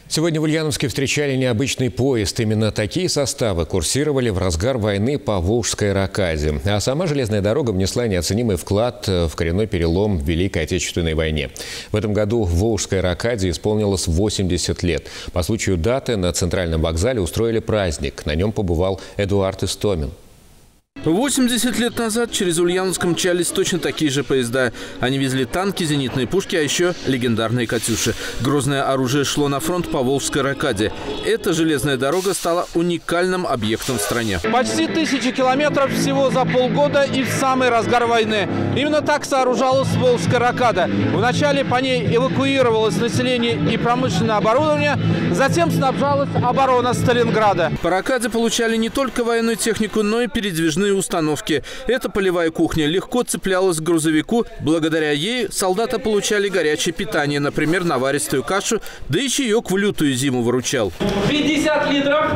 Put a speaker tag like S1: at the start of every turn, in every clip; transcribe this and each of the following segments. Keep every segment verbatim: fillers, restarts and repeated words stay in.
S1: Сегодня в Ульяновске встречали необычный поезд. Именно такие составы курсировали в разгар войны по Волжской рокаде. А сама железная дорога внесла неоценимый вклад в коренной перелом в Великой Отечественной войне. В этом году в Волжской рокаде исполнилось восемьдесят лет. По случаю даты на центральном вокзале устроили праздник. На нем побывал Эдуард Истомин.
S2: восемьдесят лет назад через Ульяновск мчались точно такие же поезда. Они везли танки, зенитные пушки, а еще легендарные «Катюши». Грозное оружие шло на фронт по Волжской рокаде. Эта железная дорога стала уникальным объектом в стране. Почти тысяча километров всего за полгода и в самый разгар войны. Именно так сооружалась Волжская рокада. Вначале по ней эвакуировалось население и промышленное оборудование, затем снабжалась оборона Сталинграда. По рокаде получали не только военную технику, но и передвижные установки. Эта полевая кухня легко цеплялась к грузовику. Благодаря ей солдаты получали горячее питание, например, наваристую кашу, да и чаек в лютую зиму выручал.
S3: пятьдесят литров.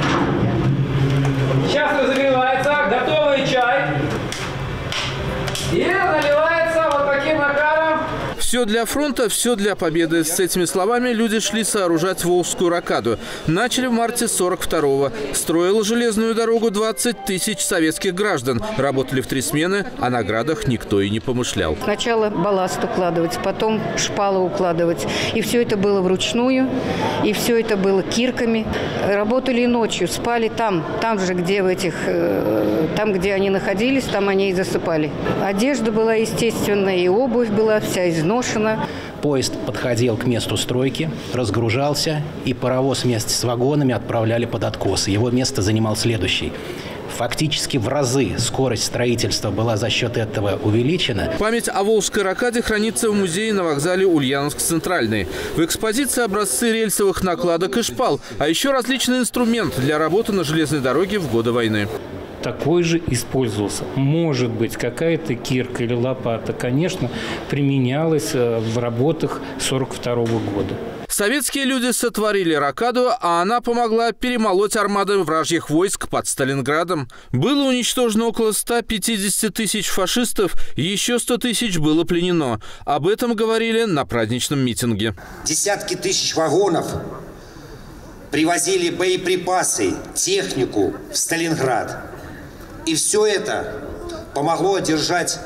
S3: Сейчас разогревается. Готовый чай. И наливается вот таким макаром.
S2: Все для фронта, все для победы. С этими словами люди шли сооружать Волжскую рокаду. Начали в марте сорок второго. Строила железную дорогу двадцать тысяч советских граждан. Работали в три смены, о наградах никто и не помышлял.
S4: Сначала балласт укладывать, потом шпалы укладывать. И все это было вручную, и все это было кирками. Работали и ночью, спали там, там же, где в этих, там, где они находились, там они и засыпали. Одежда была, естественно, и обувь была вся изношена.
S5: Поезд подходил к месту стройки, разгружался, и паровоз вместе с вагонами отправляли под откос. Его место занимал следующий. Фактически в разы скорость строительства была за счет этого увеличена.
S2: Память о Волжской рокаде хранится в музее на вокзале Ульяновск-Центральный. В экспозиции образцы рельсовых накладок и шпал, а еще различный инструмент для работы на железной дороге в годы войны.
S6: Такой же использовался. Может быть, какая-то кирка или лопата, конечно, применялась в работах сорок второго года.
S2: Советские люди сотворили рокаду, а она помогла перемолоть армады вражьих войск под Сталинградом. Было уничтожено около ста пятидесяти тысяч фашистов, еще сто тысяч было пленено. Об этом говорили на праздничном митинге.
S7: Десятки тысяч вагонов привозили боеприпасы, технику в Сталинград. И все это помогло одержать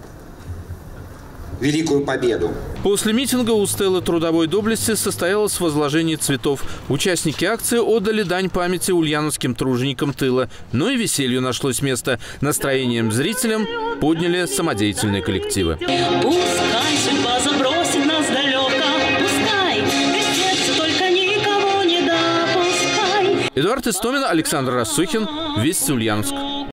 S7: великую победу.
S2: После митинга у стелы трудовой доблести состоялось возложение цветов. Участники акции отдали дань памяти ульяновским труженикам тыла. Но и веселью нашлось место. Настроением зрителям подняли самодеятельные коллективы.
S8: Пускай судьба забросит нас далеко, пускай, без сердца только никого не допускай.
S2: Эдуард Истомин, Александр Рассухин, Вести Ульяновск.